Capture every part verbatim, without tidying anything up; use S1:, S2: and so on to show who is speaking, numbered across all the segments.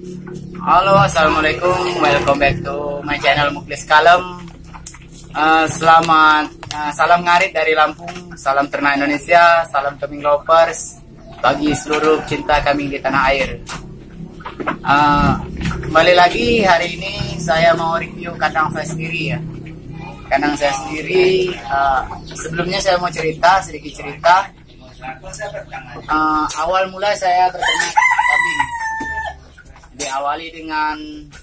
S1: Halo, assalamualaikum, welcome back to my channel Muklis Kalem. Uh, selamat uh, salam ngarit dari Lampung, salam ternak Indonesia, salam kambing lovers bagi seluruh cinta kambing di tanah air. Uh, kembali lagi hari ini saya mau review kandang saya sendiri ya. Kandang saya sendiri. Uh, sebelumnya saya mau cerita sedikit cerita. Uh, awal mula saya berternak kambing. Diawali dengan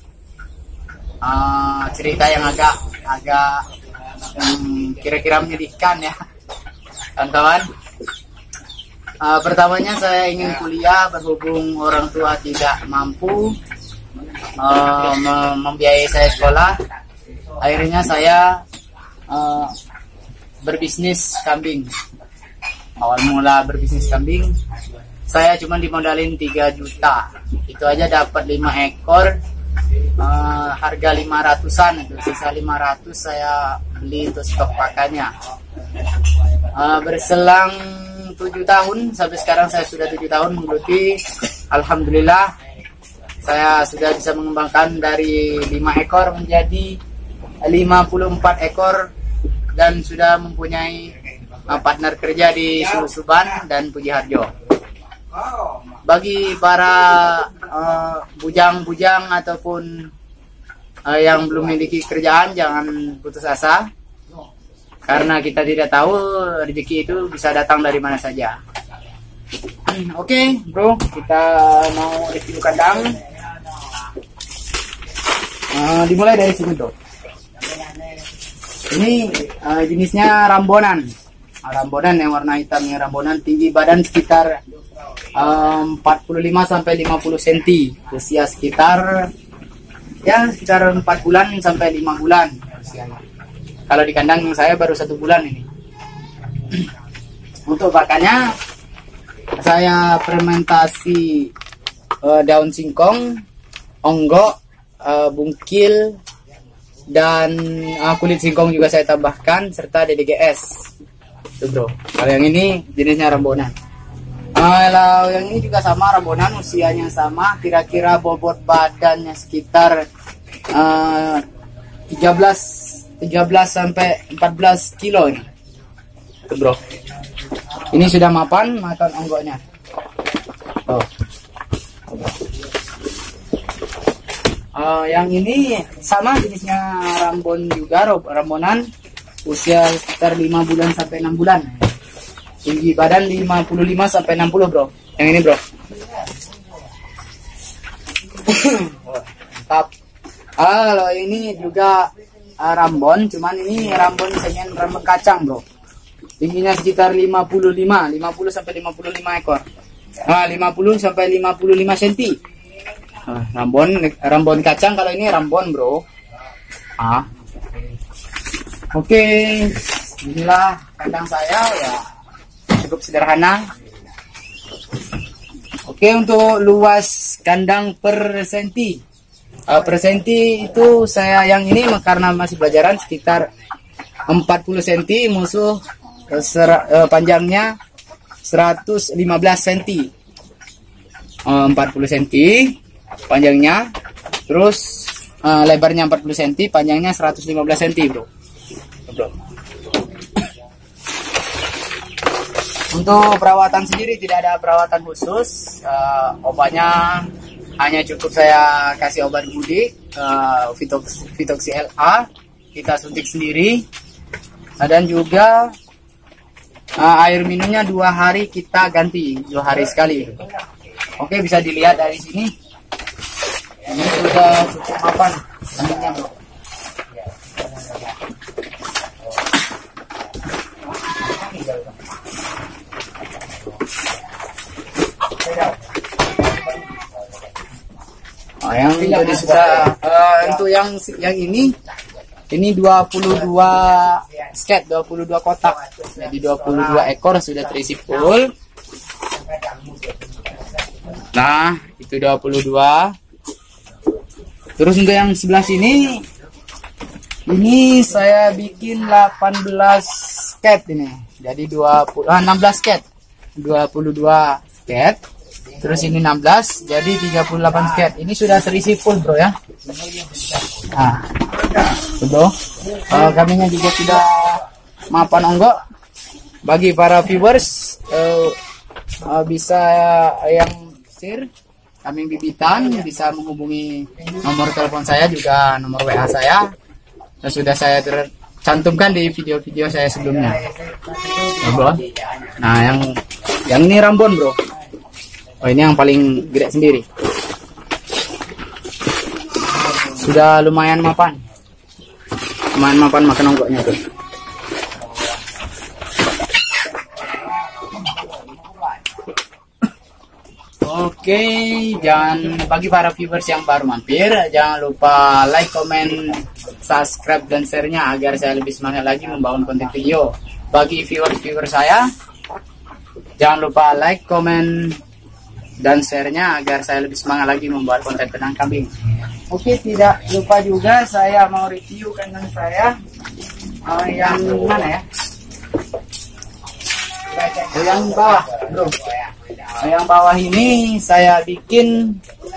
S1: uh, cerita yang agak agak um, kira-kira menyedihkan ya kawan-kawan. Uh, pertamanya saya ingin kuliah, berhubung orang tua tidak mampu uh, membiayai saya sekolah. Akhirnya saya uh, berbisnis kambing. Awal mula berbisnis kambing saya cuma dimodalin tiga juta. Itu aja dapat lima ekor, uh, harga lima ratusan. Itu sisa lima ratus saya beli untuk stok pakannya. Uh, berselang tujuh tahun sampai sekarang saya sudah tujuh tahun menggeluti. Alhamdulillah saya sudah bisa mengembangkan dari lima ekor menjadi lima puluh empat ekor dan sudah mempunyai uh, partner kerja di Sulusuban dan Puji Harjo. Bagi para bujang-bujang uh, ataupun uh, yang belum memiliki kerjaan, jangan putus asa, karena kita tidak tahu rezeki itu bisa datang dari mana saja. Oke okay, bro, kita mau review kandang. Uh, dimulai dari sini bro. Ini uh, jenisnya rambonan. Rambonan yang warna hitam, yang rambonan, tinggi badan sekitar um, empat puluh lima sampai lima puluh sentimeter, usia sekitar ya sekitar empat bulan sampai lima bulan usianya. Kalau di kandang saya baru satu bulan ini. Untuk pakannya saya fermentasi uh, daun singkong, onggok, uh, bungkil, dan uh, kulit singkong juga saya tambahkan, serta D D G S. Tuh bro, kalau yang ini jenisnya rambonan. Kalau yang ini juga sama rambonan, usianya sama, kira-kira bobot badannya sekitar uh, tiga belas sampai empat belas kilo ini. Tuh bro, ini sudah mapan, makan onggoknya. Oh. Uh, yang ini sama jenisnya rambon juga, rambonan. Usia sekitar lima bulan sampai enam bulan. Tinggi badan lima puluh lima sampai enam puluh bro. Yang ini bro. Mantap. Ah, kalau ini juga uh, rambon, cuman ini rambon misalnya rambon kacang bro. Tingginya sekitar lima puluh lima, lima puluh sampai lima puluh lima ekor. Ah, lima puluh sampai lima puluh lima sentimeter. Ah, rambon rambon kacang, kalau ini rambon bro. Ah. Oke, inilah kandang saya ya, cukup sederhana. Oke, untuk luas kandang per senti, uh, per senti itu saya yang ini karena masih pelajaran sekitar empat puluh sentimeter, musuh uh, ser, uh, panjangnya seratus lima belas sentimeter, uh, empat puluh sentimeter panjangnya, terus uh, lebarnya empat puluh sentimeter, panjangnya seratus lima belas sentimeter bro. Bro. Untuk perawatan sendiri tidak ada perawatan khusus. uh, obatnya hanya cukup saya kasih obat gudik, uh, Vitox, Vitoxy L A, kita suntik sendiri, dan juga uh, air minumnya dua hari kita ganti, dua hari sekali. Oke, bisa dilihat dari sini, ini sudah cukup mapan kandangnya bro. Oh, yang jadi sudah uh, untuk yang yang ini ini dua puluh dua sket, dua puluh dua kotak. Jadi dua puluh dua ekor sudah terisi full. Nah, itu dua puluh dua. Terus untuk yang sebelah sini ini saya bikin delapan belas sket ini. Jadi dua puluh, ah, enam belas sket. dua puluh dua sket. terus ini enam belas, jadi tiga puluh delapan sket. Ini sudah terisi full bro ya. Nah, bro, uh, kambingnya juga sudah mapan onggok. Bagi para viewers uh, uh, bisa uh, yang sir kambing bibitan bisa menghubungi nomor telepon saya, juga nomor W A saya, dan sudah saya tercantumkan di video-video saya sebelumnya. Nah, bro. Nah, yang yang ini Rambon bro. Oh, ini yang paling gede sendiri. Sudah lumayan mapan. Lumayan mapan makan onggoknya tuh. Oke, jangan, bagi para viewers yang baru mampir, jangan lupa like, comment, subscribe, dan share-nya agar saya lebih semangat lagi membangun konten video. Bagi viewer-viewer saya, jangan lupa like, comment, dan share-nya agar saya lebih semangat lagi membuat konten tentang kambing. Oke, tidak lupa juga saya mau review kandang saya uh, yang mana ya? Yang bawah, bro. Yang bawah ini saya bikin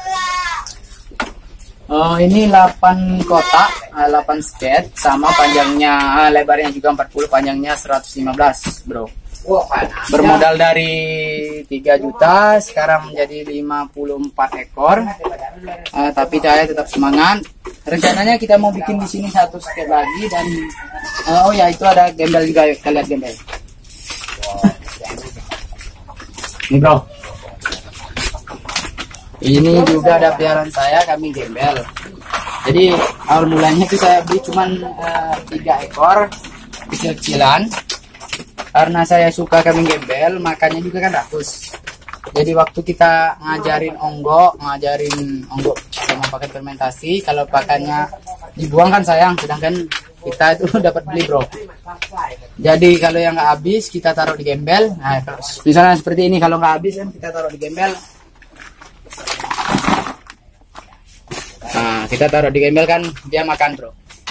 S1: uh, ini delapan kotak, uh, delapan sket, sama panjangnya, uh, lebarnya juga empat puluh, panjangnya seratus lima belas, bro. Bermodal dari tiga juta sekarang menjadi lima puluh empat ekor. Uh, tapi saya tetap semangat. Rencananya kita mau bikin di sini satu sket lagi, dan uh, oh ya, itu ada gembel juga, kita lihat gembel. Ini bro, ini juga ada peliharaan saya, kambing gembel. Jadi awal mulanya itu saya beli cuman uh, tiga ekor kecil-kecilan, karena saya suka kambing gembel, makannya juga kan rakus. Jadi waktu kita ngajarin onggok, ngajarin onggok sama pakai fermentasi, kalau pakannya dibuang kan sayang, sedangkan kita itu dapat beli bro. Jadi kalau yang nggak habis kita taruh di gembel. Nah, misalnya seperti ini, kalau nggak habis kan kita taruh di gembel. Nah, kita taruh di gembel kan dia makan bro.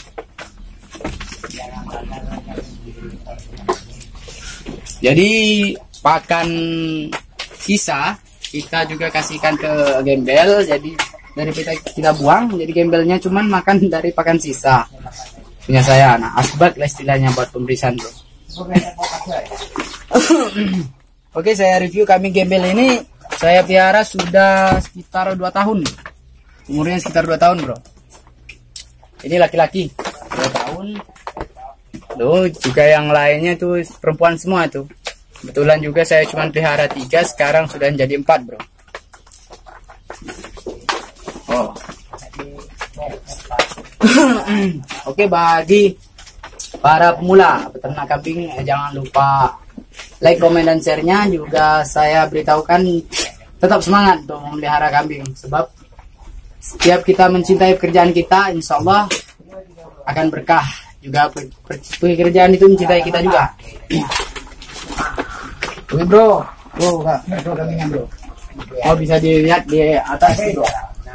S1: Jadi pakan sisa kita juga kasihkan ke gembel. Jadi dari kita kita buang, jadi gembelnya cuman makan dari pakan sisa punya saya. Nah, asbak lah istilahnya buat pemberian bro. Oke, saya review kambing gembel ini. Saya pelihara sudah sekitar dua tahun. Umurnya sekitar dua tahun bro. Ini laki-laki dua tahun. Loh, juga yang lainnya tuh perempuan semua tuh. Kebetulan juga saya cuma pelihara tiga, sekarang sudah menjadi empat bro. Oh. Oke, bagi para pemula peternak kambing, jangan lupa like, komen, dan share-nya. Juga saya beritahukan tetap semangat untuk memelihara kambing, sebab setiap kita mencintai pekerjaan kita, insya Allah akan berkah. Juga pekerjaan itu mencintai kita juga. Oke bro, bro, bro kambingnya bro. Oh, bisa dilihat di atas bro.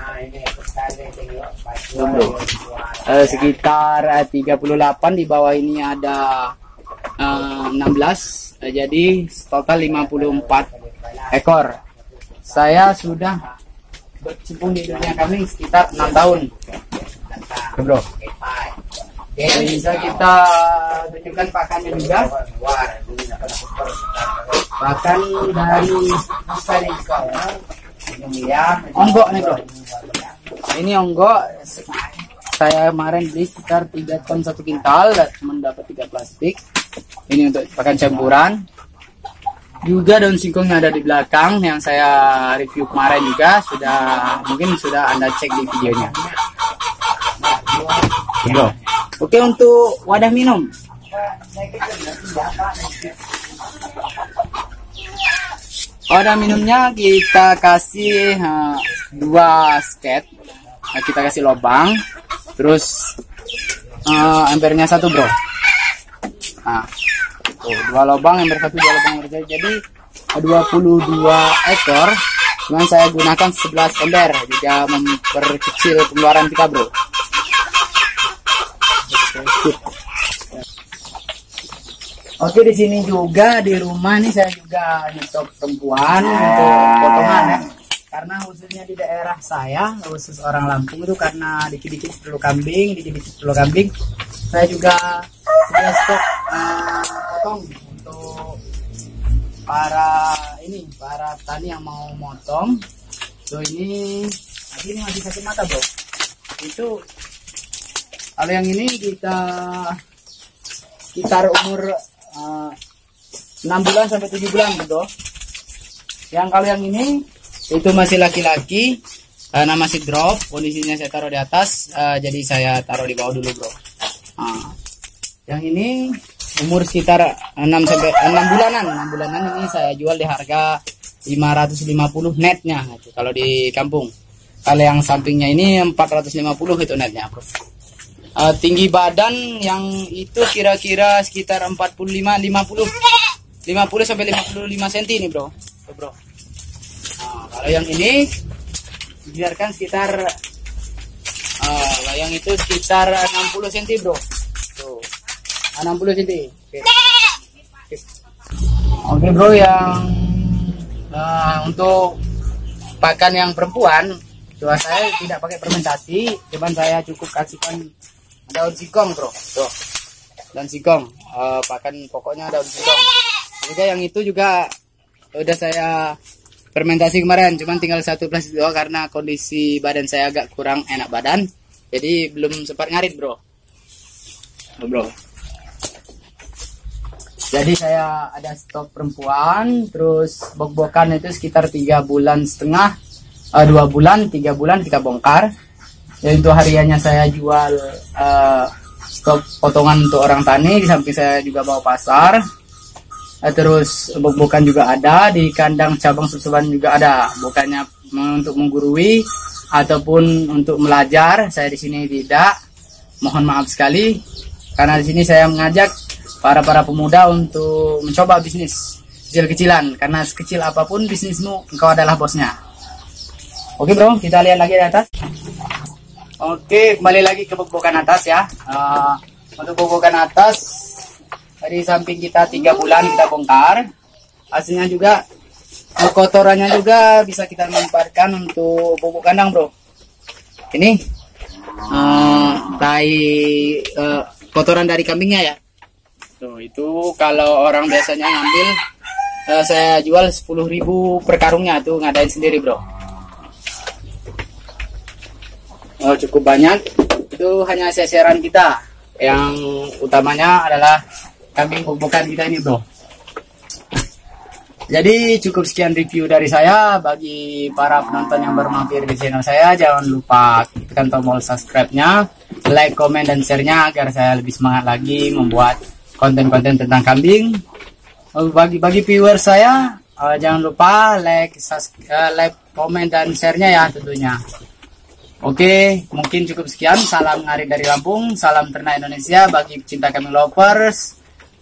S1: Bro, uh, sekitar uh, tiga puluh delapan, di bawah ini ada uh, enam belas, uh, jadi total lima puluh empat ekor. Saya sudah berkecimpung di dunia kambing sekitar enam tahun. Oke, bro. Oke, bisa kita tunjukkan pakannya juga. Pakan dari ya, onggok nih bro. Ini onggok saya kemarin beli sekitar tiga ton satu kintal, dan cuma dapat tiga plastik. Ini untuk pakan campuran. Juga daun singkongnya ada di belakang yang saya review kemarin juga, sudah mungkin sudah Anda cek di videonya. Bro. Oke, untuk wadah minum. Wadah minumnya kita kasih uh, dua sket, nah, kita kasih lubang, terus uh, embernya satu bro. Nah, tuh, dua lubang, ember satu, dua lubang ember. Jadi dua puluh dua ekor, cuman saya gunakan sebelas ember, juga memperkecil pengeluaran kita bro. Oke, di sini juga di rumah nih saya juga nyetok perempuan untuk potongan ya. Karena khususnya di daerah saya, khusus orang Lampung itu karena dikit-dikit perlu kambing, dikit-dikit perlu kambing. Saya juga sudah stok uh, potong untuk para ini, para tani yang mau motong. So ini, ini masih sakit mata bro. Itu kalau yang ini kita sekitar umur uh, enam bulan sampai tujuh bulan bro. Yang kalau yang ini itu masih laki-laki karena masih drop, kondisinya saya taruh di atas, uh, jadi saya taruh di bawah dulu bro. Nah, yang ini umur sekitar enam sampai enam bulanan. enam bulanan ini saya jual di harga lima ratus lima puluh netnya gitu, kalau di kampung. Kalau yang sampingnya ini empat ratus lima puluh itu netnya bro. Uh, tinggi badan yang itu kira-kira sekitar empat puluh lima lima puluh lima puluh sampai lima puluh lima senti ini bro. Tuh, bro. Nah, kalau yang ini biarkan sekitar uh, yang itu sekitar enam puluh senti bro. Tuh. enam puluh senti. Oke. Oke. Oke bro, yang uh, untuk pakan yang perempuan, doa saya tidak pakai fermentasi, cuman saya cukup kasihkan daun singkong bro. Tuh. Daun singkong, uh, pakan pokoknya daun singkong. Juga yang itu juga udah saya fermentasi kemarin, cuman tinggal satu plastik doang karena kondisi badan saya agak kurang enak badan, jadi belum sempat ngarit bro. Oh, bro. Jadi saya ada stok perempuan, terus bok-bokan itu sekitar tiga bulan setengah, uh, dua bulan, tiga bulan kita bongkar. Dan itu hariannya saya jual uh, stok potongan untuk orang tani, di samping saya juga bawa pasar. Uh, terus bok-bokan juga ada, di kandang cabang susuan juga ada, bukannya untuk menggurui ataupun untuk belajar. Saya di sini tidak, mohon maaf sekali, karena di sini saya mengajak para para pemuda untuk mencoba bisnis kecil-kecilan, karena sekecil apapun bisnismu, engkau adalah bosnya. Oke bro, kita lihat lagi di atas. Oke, kembali lagi ke bok-bokan atas ya. Uh, untuk bok-bokan atas, dari samping kita tiga bulan kita bongkar, hasilnya juga uh, kotorannya juga bisa kita manfaatkan untuk pupuk kandang bro. Ini uh, tai uh, kotoran dari kambingnya ya. Tuh, itu kalau orang biasanya ngambil, uh, saya jual sepuluh ribu per karungnya, tuh ngadain sendiri bro. Oh, cukup banyak. Itu hanya seseran kita. Yang utamanya adalah kambing bok-bokan kita ini bro. Jadi cukup sekian review dari saya. Bagi para penonton yang baru mampir di channel saya, jangan lupa tekan tombol subscribe-nya, like, komen, dan share-nya agar saya lebih semangat lagi membuat konten-konten tentang kambing. Bagi bagi viewer saya, uh, jangan lupa like, uh, like, komen, dan share-nya ya tentunya. Oke, mungkin cukup sekian. Salam ngarit dari Lampung, salam ternak Indonesia bagi pecinta kambing lovers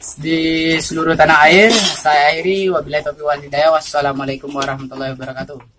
S1: di seluruh tanah air. Saya akhiri, wabillahi taufiq wal hidayah. Wassalamualaikum warahmatullahi wabarakatuh.